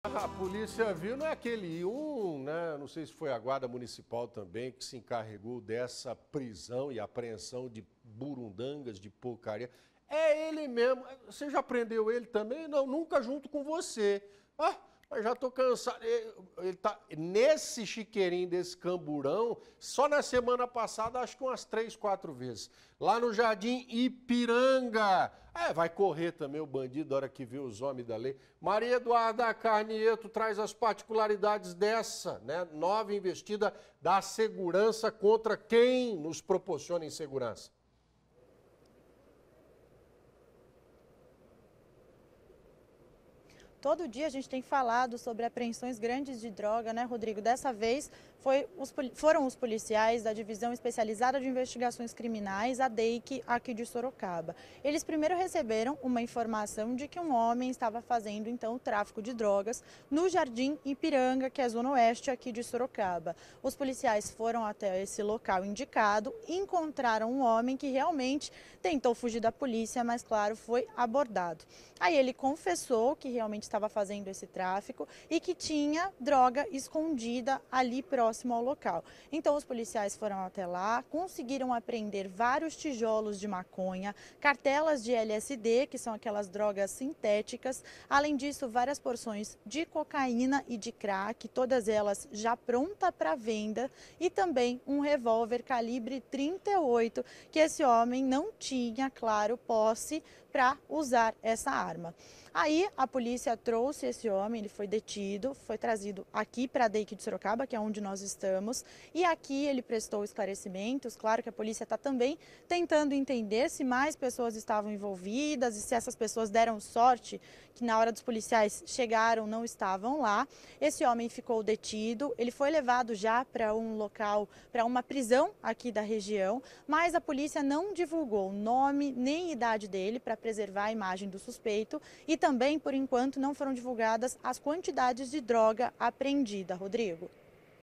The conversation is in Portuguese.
A polícia viu, não é aquele né? Não sei se foi a guarda municipal também que se encarregou dessa prisão e apreensão de burundangas, de porcaria. É ele mesmo. Você já prendeu ele também? Não, nunca junto com você. Mas já tô cansado. Ele tá nesse chiqueirinho desse camburão, só na semana passada, acho que umas 3, 4 vezes. Lá no Jardim Ipiranga. Vai correr também o bandido na hora que vê os homens da lei. Maria Eduarda Carnieto traz as particularidades dessa, né? Nova investida da segurança contra quem nos proporciona insegurança. Todo dia a gente tem falado sobre apreensões grandes de droga, né, Rodrigo? Dessa vez foram os policiais da Divisão Especializada de Investigações Criminais, a DEIC, aqui de Sorocaba. Eles primeiro receberam uma informação de que um homem estava fazendo, então, o tráfico de drogas no Jardim Ipiranga, que é a zona oeste aqui de Sorocaba. Os policiais foram até esse local indicado e encontraram um homem que realmente tentou fugir da polícia, mas, claro, foi abordado. Aí ele confessou que realmente estava fazendo esse tráfico e que tinha droga escondida ali próximo ao local. Então os policiais foram até lá, conseguiram apreender vários tijolos de maconha, cartelas de LSD, que são aquelas drogas sintéticas, além disso várias porções de cocaína e de crack, todas elas já pronta para venda, e também um revólver calibre 38 que esse homem não tinha, claro, posse para usar essa arma. Aí a polícia trouxe esse homem, ele foi detido, foi trazido aqui para a DEIC de Sorocaba, que é onde nós estamos, e aqui ele prestou esclarecimentos. Claro que a polícia está também tentando entender se mais pessoas estavam envolvidas e se essas pessoas deram sorte, que na hora dos policiais chegaram não estavam lá. Esse homem ficou detido, ele foi levado já para um local, para uma prisão aqui da região, mas a polícia não divulgou nome nem idade dele para preservar a imagem do suspeito, e também, por enquanto, não foram divulgadas as quantidades de droga apreendida, Rodrigo.